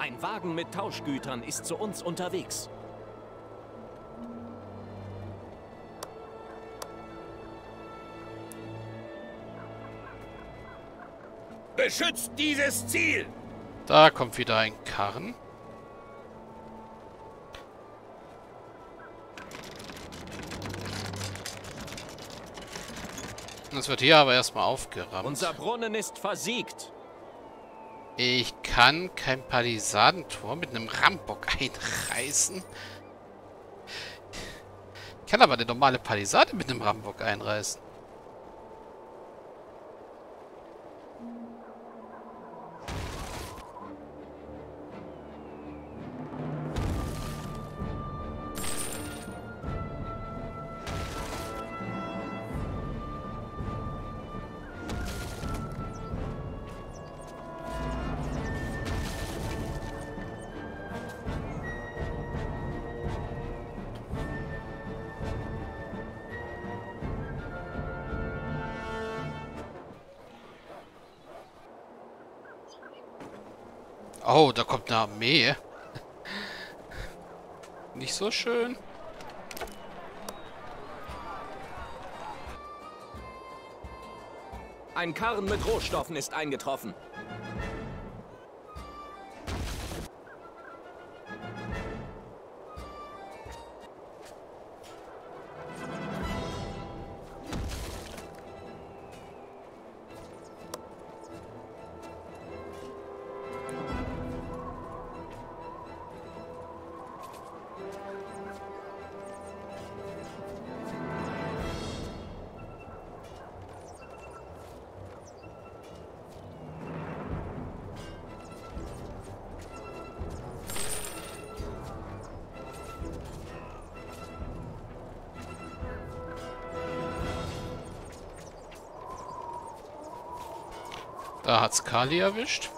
Ein Wagen mit Tauschgütern ist zu uns unterwegs. Beschützt dieses Ziel! Da kommt wieder ein Karren. Das wird hier aber erstmal aufgerammt. Unser Brunnen ist versiegt. Ich kann kein Palisadentor mit einem Rambock einreißen. Ich kann aber eine normale Palisade mit einem Rambock einreißen. Oh, da kommt eine Armee. Nicht so schön. Ein Karren mit Rohstoffen ist eingetroffen. Da hat's Kali erwischt.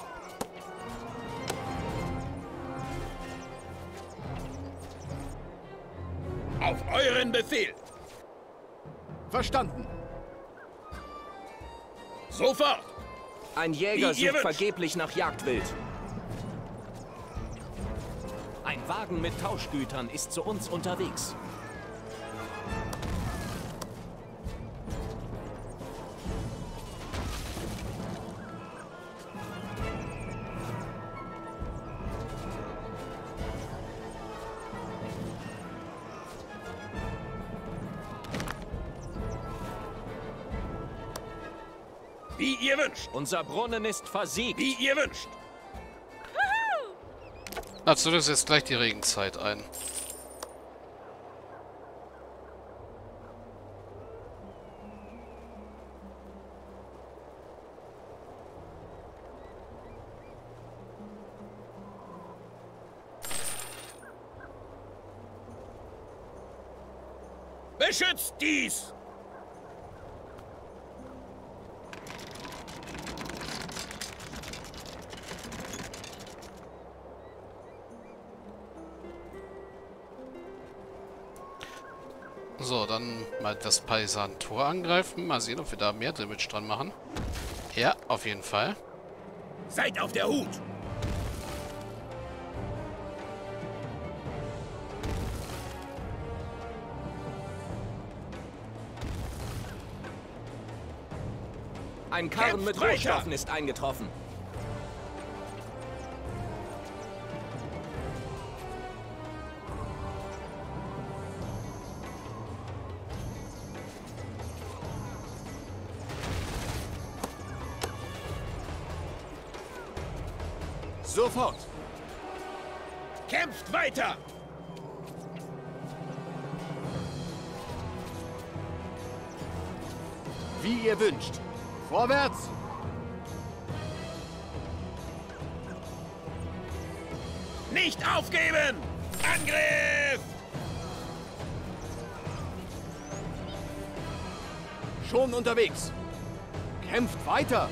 Auf euren Befehl! Verstanden. Sofort! Ein Jäger Wie ihr sucht wünscht. vergeblich nach Jagdwild. Ein Wagen mit Tauschgütern ist zu uns unterwegs. Wie ihr wünscht! Unser Brunnen ist versiegt. Wie ihr wünscht! Na, zunächst jetzt gleich die Regenzeit ein. Beschützt dies! So, dann mal das Palisadentor angreifen. Mal sehen, ob wir da mehr Damage dran machen. Ja, auf jeden Fall. Seid auf der Hut! Ein Karren mit Kämpft weiter. Rohstoffen ist eingetroffen. Sofort. Kämpft weiter! Wie ihr wünscht. Vorwärts. Nicht aufgeben! Angriff! Schon unterwegs. Kämpft weiter.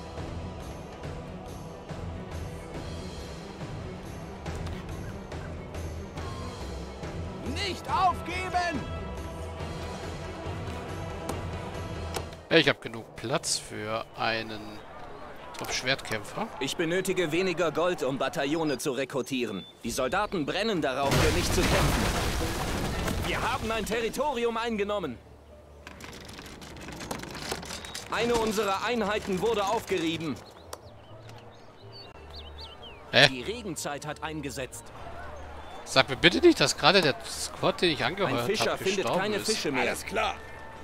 Nicht aufgeben! Ich habe genug Platz für einen Trupp-Schwertkämpfer. Ich benötige weniger Gold, um Bataillone zu rekrutieren. Die Soldaten brennen darauf, für mich zu kämpfen. Wir haben ein Territorium eingenommen. Eine unserer Einheiten wurde aufgerieben. Hä? Die Regenzeit hat eingesetzt. Sag mir bitte nicht, dass gerade der Squad, den ich Ein angeheuert Fischer habe, findet gestorben keine ist. Fische mehr. Alles klar.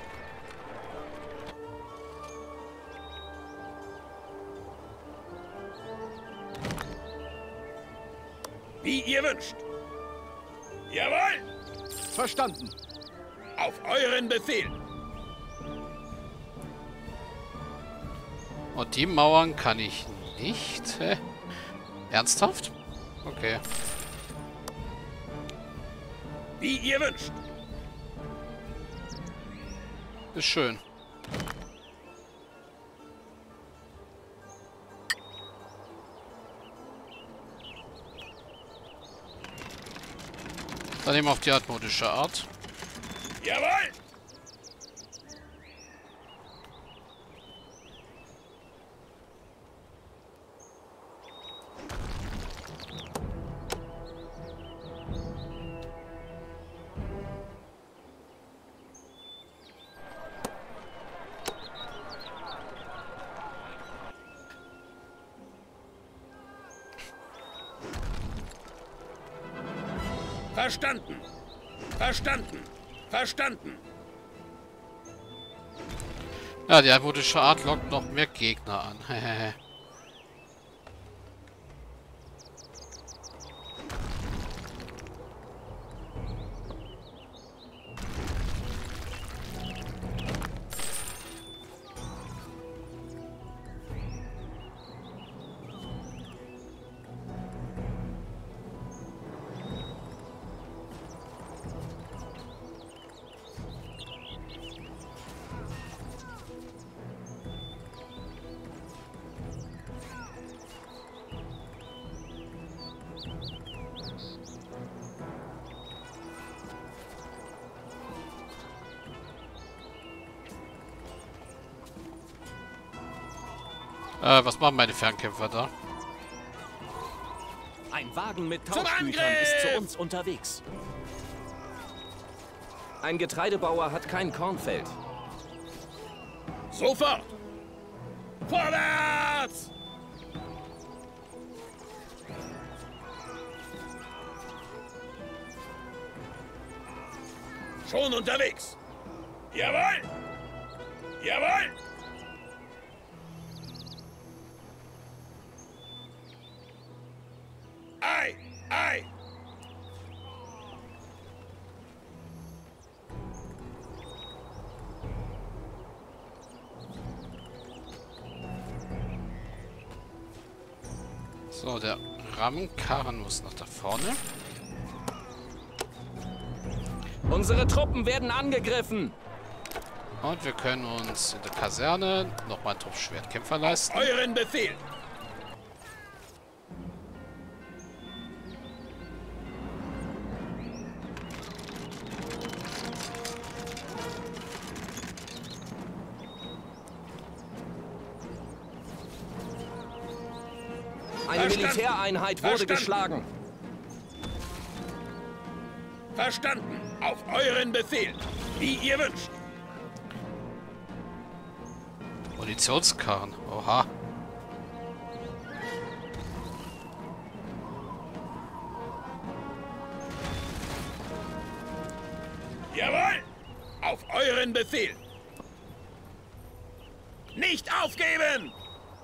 Wie ihr wünscht. Jawohl! Verstanden. Auf euren Befehl. Und die Mauern kann ich nicht. Hä? Ernsthaft? Okay. Wie ihr wünscht. Ist schön. Dann eben auf die altmodische Art. Jawohl! Verstanden. Verstanden. Verstanden. Ja, die altmodische Art lockt noch mehr Gegner an. Was machen meine Fernkämpfer da? Ein Wagen mit Zum Tauschgütern Angriff! ist zu uns unterwegs. Ein Getreidebauer hat kein Kornfeld. Sofort! Vorwärts! Schon unterwegs! Jawohl! Jawohl! Ei! Ei! So, der Ramkarren muss nach da vorne. Unsere Truppen werden angegriffen. Und wir können uns in der Kaserne nochmal einen Trupp Schwertkämpfer leisten. Euren Befehl! Eine Verstanden. Militäreinheit wurde Verstanden. geschlagen. Verstanden! Auf euren Befehl! Wie ihr wünscht! Munitionskarren. Oha. Jawohl! Auf euren Befehl! Nicht aufgeben!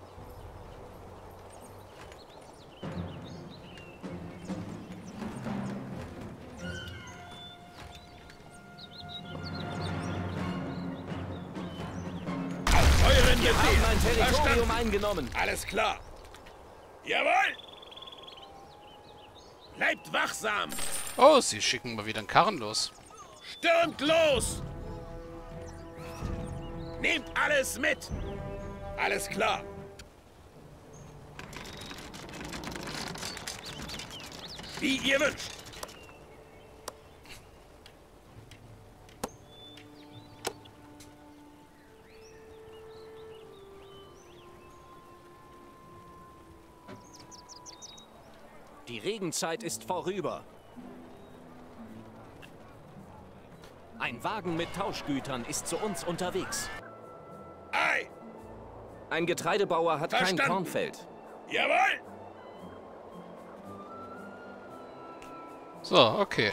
Auf euren Wir haben ein Befehl! Territorium Verstanden! eingenommen. Alles klar! Jawohl! Bleibt wachsam! Oh, sie schicken mal wieder einen Karren los. Stürmt los! Nehmt alles mit! Alles klar! Wie ihr wünscht! Die Regenzeit ist vorüber. Ein Wagen mit Tauschgütern ist zu uns unterwegs. Ei! Ein Getreidebauer hat Verstanden. kein Kornfeld. Jawohl! So, okay.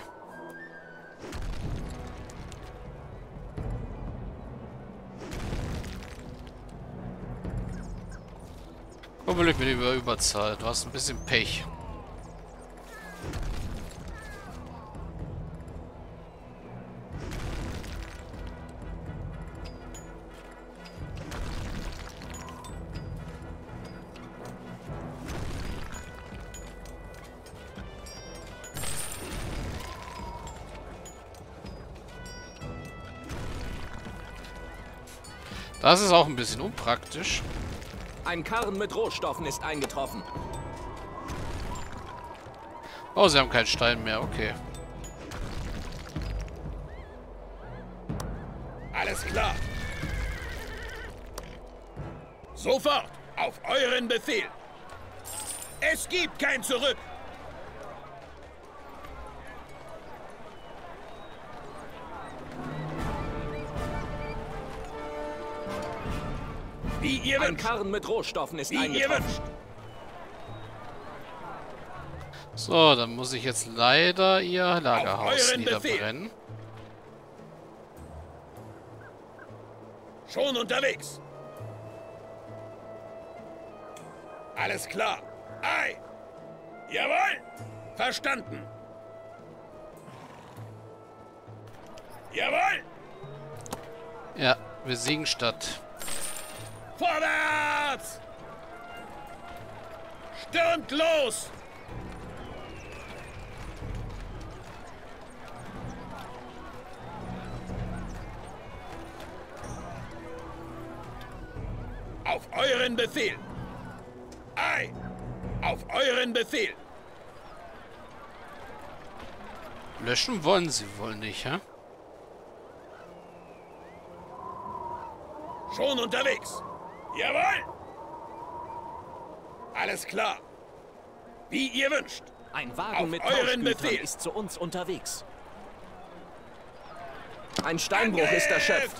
Kumpel, ich bin überzahlt. Du hast ein bisschen Pech. Das ist auch ein bisschen unpraktisch. Ein Karren mit Rohstoffen ist eingetroffen. Oh, sie haben keinen Stein mehr. Okay. Alles klar. Sofort! Auf euren Befehl! Es gibt kein Zurück! Wie ihr Ein wünscht! Karren mit Rohstoffen ist Wie ihr eingetroffen. wünscht! So, dann muss ich jetzt leider ihr Lagerhaus euren Befehl. niederbrennen. Schon unterwegs! Alles klar! Ei! Jawohl! Verstanden! Jawohl! Ja, wir siegen statt. Vorwärts! Stürmt los! Auf euren Befehl! Ei! Auf euren Befehl! Löschen wollen sie wohl nicht, hä? Schon unterwegs! Jawohl! Alles klar! Wie ihr wünscht! Ein Wagen Auf mit euren Tauschgütern Befehl. ist zu uns unterwegs. Ein Steinbruch ist erschöpft.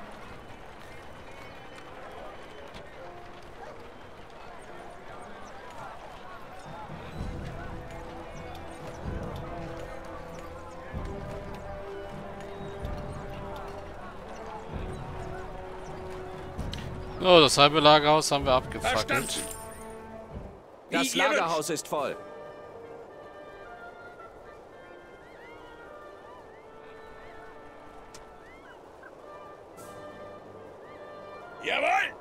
So, das halbe Lagerhaus haben wir abgefackelt. Verstanden! Wie Das ihr wünscht! Lagerhaus ist voll. Jawohl!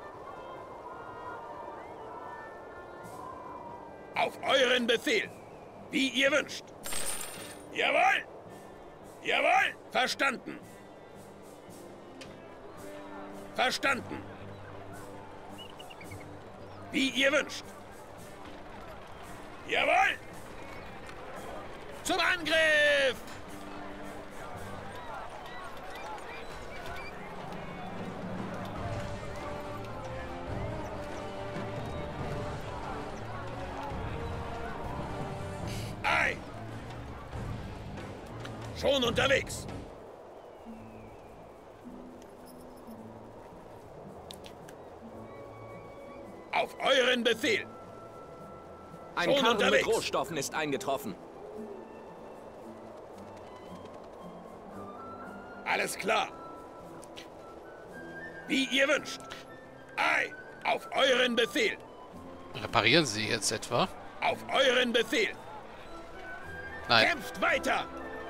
Auf euren Befehl! Wie ihr wünscht! Jawohl! Jawohl! Verstanden! Verstanden! Wie ihr wünscht! Jawohl! Zum Angriff! Ei! Schon unterwegs! Auf euren Befehl! Ein Schon Karren unterwegs. mit Rohstoffen ist eingetroffen. Alles klar! Wie ihr wünscht! Ei! Auf euren Befehl! Reparieren sie jetzt etwa? Auf euren Befehl! Nein. Kämpft weiter!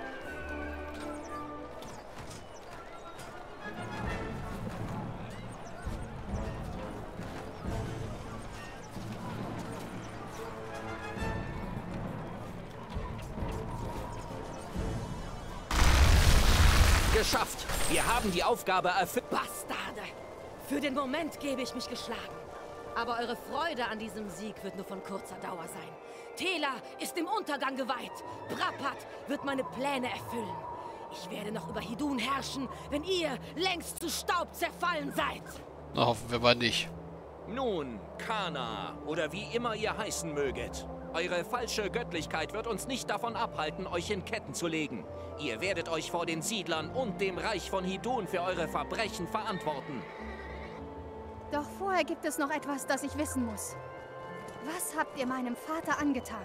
Geschafft! Wir haben die Aufgabe erfüllt. Bastarde! Für den Moment gebe ich mich geschlagen. Aber eure Freude an diesem Sieg wird nur von kurzer Dauer sein. Tela ist dem Untergang geweiht. Prapat wird meine Pläne erfüllen. Ich werde noch über Hidun herrschen, wenn ihr längst zu Staub zerfallen seid. Na, hoffen wir mal nicht. Nun, Kana, oder wie immer ihr heißen möget. Eure falsche Göttlichkeit wird uns nicht davon abhalten, euch in Ketten zu legen. Ihr werdet euch vor den Siedlern und dem Reich von Hidun für eure Verbrechen verantworten. Doch vorher gibt es noch etwas, das ich wissen muss. Was habt ihr meinem Vater angetan?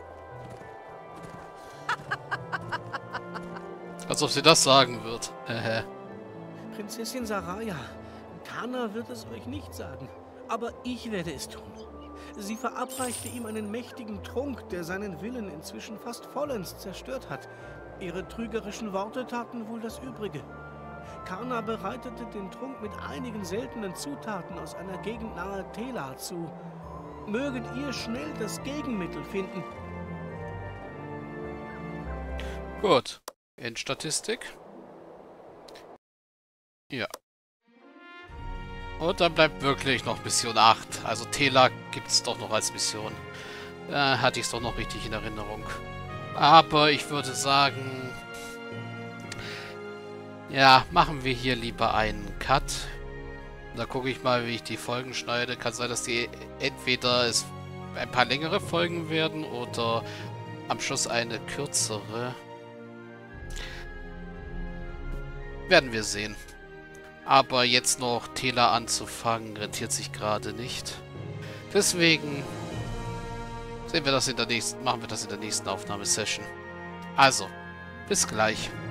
Als ob sie das sagen wird. Prinzessin Saraya, Kana wird es euch nicht sagen, aber ich werde es tun. Sie verabreichte ihm einen mächtigen Trunk, der seinen Willen inzwischen fast vollends zerstört hat. Ihre trügerischen Worte taten wohl das Übrige. Kana bereitete den Trunk mit einigen seltenen Zutaten aus einer Gegend nahe Tela zu. Möget ihr schnell das Gegenmittel finden. Gut. Endstatistik. Ja. Und dann bleibt wirklich noch Mission 8. Also Tela gibt es doch noch als Mission. Da hatte ich es doch noch richtig in Erinnerung. Aber ich würde sagen... Ja, machen wir hier lieber einen Cut. Da gucke ich mal, wie ich die Folgen schneide. Kann sein, dass die entweder ein paar längere Folgen werden oder am Schluss eine kürzere. Werden wir sehen. Aber jetzt noch Tela anzufangen, rentiert sich gerade nicht. Deswegen machen wir das in der nächsten Aufnahmesession. Also, bis gleich.